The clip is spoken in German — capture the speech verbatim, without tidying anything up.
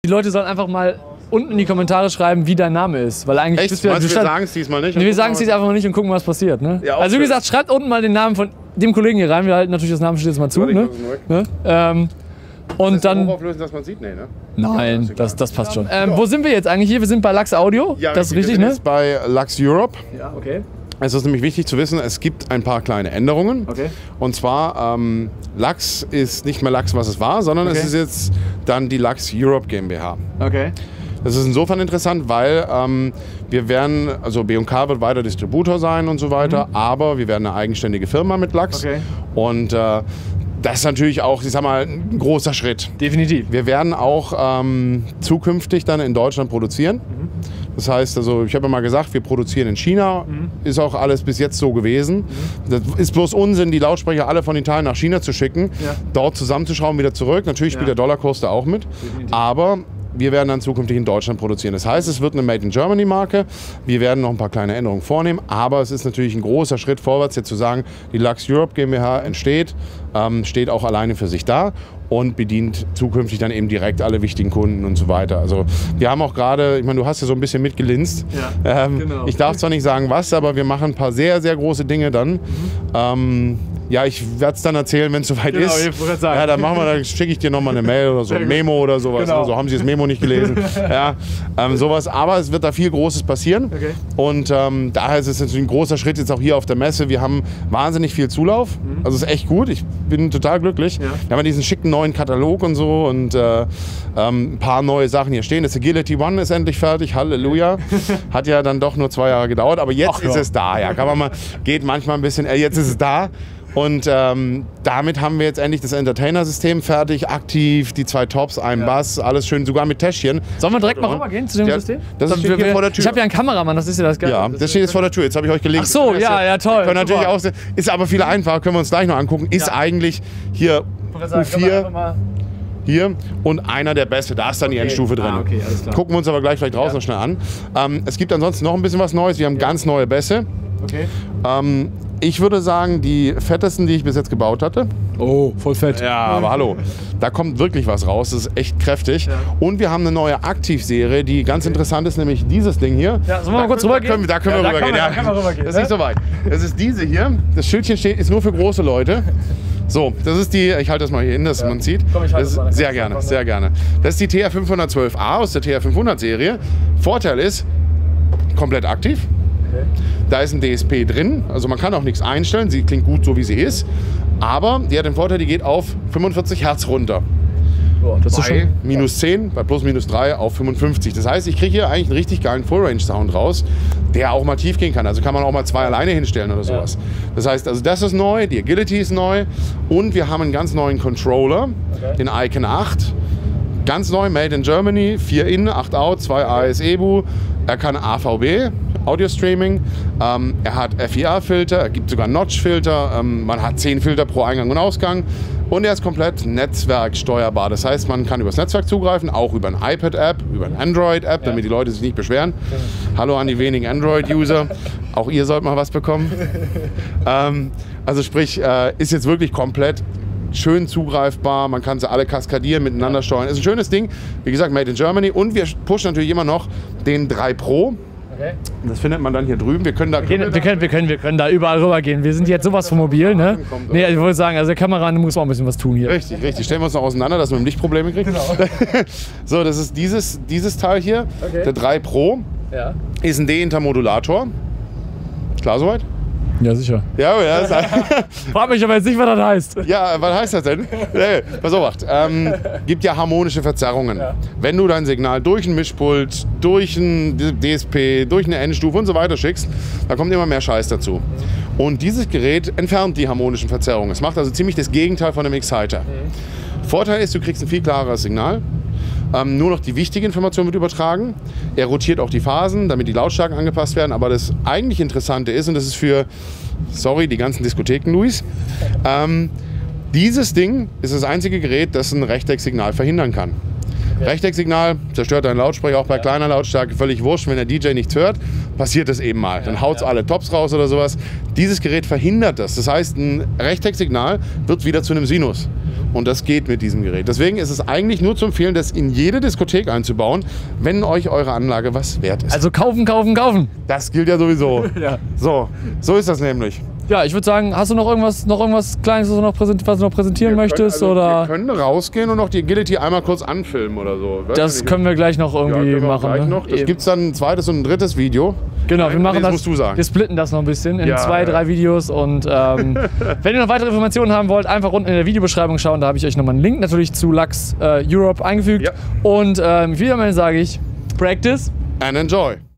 die Leute sollen einfach mal unten in die Kommentare schreiben, wie dein Name ist. Weil eigentlich Echt? bist du, Meinst, du wir sagen es diesmal nicht? Nee, wir sagen es jetzt einfach mal nicht und gucken, was passiert. Ne? Ja, also wie schön. gesagt, schreibt unten mal den Namen von dem Kollegen hier rein. Wir halten natürlich das Namensschild jetzt mal zu. Ne? Ne? Ähm, und das dann. auflösen, dass man sieht? Nee, ne? Nein, das, das passt schon. Ähm, wo sind wir jetzt eigentlich hier? Wir sind bei Lachs Audio. Ja, das ist richtig, richtig, wir ne? sind jetzt bei Lachs Europe. Ja, okay. Es ist nämlich wichtig zu wissen, es gibt ein paar kleine Änderungen. Okay. Und zwar, ähm, Lachs ist nicht mehr Lachs, was es war, sondern Okay. es ist jetzt dann die Lachs Europe GmbH. Okay. Das ist insofern interessant, weil ähm, wir werden, also B und K wird weiter Distributor sein und so weiter, mhm. aber wir werden eine eigenständige Firma mit Lachs. Okay. Und äh, das ist natürlich auch, ich sag mal, ein großer Schritt. Definitiv. Wir werden auch ähm, zukünftig dann in Deutschland produzieren. Mhm. Das heißt, also ich habe ja mal gesagt, wir produzieren in China. Mhm. Ist auch alles bis jetzt so gewesen. Mhm. Das ist bloß Unsinn, die Lautsprecher alle von Italien nach China zu schicken, ja. dort zusammenzuschrauben, wieder zurück. Natürlich spielt ja. der Dollarkurs da auch mit. Definitiv. Aber wir werden dann zukünftig in Deutschland produzieren. Das heißt, es wird eine Made in Germany Marke. Wir werden noch ein paar kleine Änderungen vornehmen, aber es ist natürlich ein großer Schritt vorwärts, jetzt zu sagen, die Lachs Europe GmbH entsteht, ähm, steht auch alleine für sich da und bedient zukünftig dann eben direkt alle wichtigen Kunden und so weiter. Also wir haben auch gerade, ich meine, du hast ja so ein bisschen mitgelinst. Ja, ähm, genau. Ich darf zwar nicht sagen was, aber wir machen ein paar sehr, sehr große Dinge dann. Mhm. Ähm, Ja, ich werde es dann erzählen, wenn es soweit genau, ist. Ich sagen. Ja, dann machen wir, dann schicke ich dir nochmal eine Mail oder so, ein Memo oder sowas. Genau. Also haben Sie das Memo nicht gelesen? ja, ähm, sowas. Aber es wird da viel Großes passieren. Okay. Und ähm, daher ist es natürlich ein großer Schritt jetzt auch hier auf der Messe. Wir haben wahnsinnig viel Zulauf. Mhm. Also es ist echt gut. Ich bin total glücklich. Ja. Wir haben ja diesen schicken neuen Katalog und so und äh, ähm, ein paar neue Sachen hier stehen. Das Agility One ist endlich fertig. Halleluja. Hat ja dann doch nur zwei Jahre gedauert. Aber jetzt Ach, ist ja. es da. Ja, kann man mal, geht manchmal ein bisschen, äh, jetzt ist es da. Und ähm, damit haben wir jetzt endlich das Entertainer-System fertig, aktiv, die zwei Tops, ein ja. Bass, alles schön, sogar mit Täschchen. Sollen wir direkt mal rübergehen zu dem ja, System? Das ist hier vor der Tür. Ich habe ja einen Kameramann, das ist ja das Geile. Ja, das steht jetzt vor der Tür, jetzt habe ich euch gelegt. Ach so, ja, ja, toll. Können natürlich auch, ist aber viel einfacher, können wir uns gleich noch angucken. Ist ja. eigentlich hier U vier. Hier und einer der beste, da ist dann die okay. Endstufe drin. Ah, okay, alles klar. Gucken wir uns aber gleich vielleicht draußen ja. noch schnell an. Ähm, es gibt ansonsten noch ein bisschen was Neues, wir haben ja. ganz neue Bässe. Okay. Ähm, ich würde sagen, die fettesten, die ich bis jetzt gebaut hatte. Oh, voll fett. Ja, aber hallo, da kommt wirklich was raus, das ist echt kräftig. Ja. Und wir haben eine neue Aktivserie, die ganz okay. interessant ist, nämlich dieses Ding hier. Ja, sollen wir mal kurz rübergehen? Da können wir, da können ja, wir rübergehen. Da rübergehen. Das ist nicht so weit. Das ist diese hier, das Schildchen steht, ist nur für große Leute. So, das ist die, ich halte das mal hier hin, dass ja. man sieht. Komm, ich halte das das mal, sehr gerne, sehr gerne. Das ist die T R fünfhundertzwölf A aus der T R fünfhundert Serie. Vorteil ist, komplett aktiv. Okay. Da ist ein D S P drin, also man kann auch nichts einstellen, sie klingt gut so wie sie ist. Aber die hat den Vorteil, die geht auf fünfundvierzig Hertz runter. Boah, das bei ist schon minus zehn, bei plus minus drei auf fünfundfünfzig. Das heißt, ich kriege hier eigentlich einen richtig geilen Full-Range-Sound raus, der auch mal tief gehen kann. Also kann man auch mal zwei alleine hinstellen oder sowas. Ja. Das heißt, also das ist neu, die Agility ist neu und wir haben einen ganz neuen Controller, okay. den Icon acht. Ganz neu, made in Germany, vier in, acht out, zwei A S E B U. Er kann A V B, Audio Streaming, ähm, er hat F I A-Filter, er gibt sogar Notch-Filter, ähm, man hat zehn Filter pro Eingang und Ausgang und er ist komplett netzwerksteuerbar. Das heißt, man kann übers Netzwerk zugreifen, auch über eine iPad-App, über eine Android-App, damit die Leute sich nicht beschweren. Hallo an die wenigen Android-User, auch ihr sollt mal was bekommen. ähm, also sprich, äh, ist jetzt wirklich komplett schön zugreifbar, man kann sie alle kaskadieren, miteinander steuern. Ist ein schönes Ding, wie gesagt, made in Germany. Und wir pushen natürlich immer noch den drei Pro. Okay. Das findet man dann hier drüben. Wir können da, wir, können, wir, können, wir, können, wir können da überall rüber gehen. Wir sind jetzt sowas von mobil. Ne? Nee, ich wollte sagen, also der Kameramann muss auch ein bisschen was tun hier. Richtig, richtig. Stellen wir uns noch auseinander, dass wir Licht Probleme kriegen. Genau. So, das ist dieses, dieses Teil hier, okay. der drei Pro. Ja. Ist ein D-Intermodulator. Klar soweit? Ja, sicher. Ja, ja. Frag mich aber jetzt nicht, was das heißt. Ja, was heißt das denn? Nee, pass auf, ähm, gibt ja harmonische Verzerrungen. Ja. Wenn du dein Signal durch ein Mischpult, durch ein D S P, durch eine Endstufe und so weiter schickst, da kommt immer mehr Scheiß dazu. Und dieses Gerät entfernt die harmonischen Verzerrungen. Es macht also ziemlich das Gegenteil von einem Exciter. Mhm. Vorteil ist, du kriegst ein viel klareres Signal. Ähm, nur noch die wichtige Information wird übertragen. Er rotiert auch die Phasen, damit die Lautstärken angepasst werden. Aber das eigentlich Interessante ist, und das ist für, sorry, die ganzen Diskotheken, Luis, ähm, dieses Ding ist das einzige Gerät, das ein Rechtecksignal verhindern kann. Okay. Rechtecksignal zerstört deinen Lautsprecher, auch bei ja. kleiner Lautstärke, völlig wurscht. Wenn der D J nichts hört, passiert das eben mal. Dann haut es ja. alle Tops raus oder sowas. Dieses Gerät verhindert das. Das heißt, ein Rechtecksignal wird wieder zu einem Sinus. und das geht mit diesem Gerät. Deswegen ist es eigentlich nur zu empfehlen, das in jede Diskothek einzubauen, wenn euch eure Anlage was wert ist. Also kaufen, kaufen, kaufen. Das gilt ja sowieso. Ja. So, so ist das nämlich. Ja, ich würde sagen, hast du noch irgendwas, noch irgendwas Kleines, was du noch, präsent, was du noch präsentieren Wir möchtest? können, also, oder? wir können rausgehen und noch die Agility einmal kurz anfilmen oder so. Weiß Das nicht. können wir gleich noch irgendwie ja, können wir machen. gleich Ne? noch. Das gibt es dann ein zweites und ein drittes Video. Genau, Nein, wir machen nee, das das. musst du sagen. Wir splitten das noch ein bisschen in Ja, zwei, ja. drei Videos. Und ähm, wenn ihr noch weitere Informationen haben wollt, einfach unten in der Videobeschreibung schauen. Da habe ich euch nochmal einen Link natürlich zu Lux äh, Europe eingefügt. Ja. Und ähm, wieder mal sage ich, Practice And enjoy.